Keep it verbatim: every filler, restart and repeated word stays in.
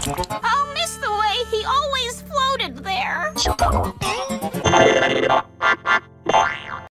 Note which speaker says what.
Speaker 1: I'll miss the way he always floated there.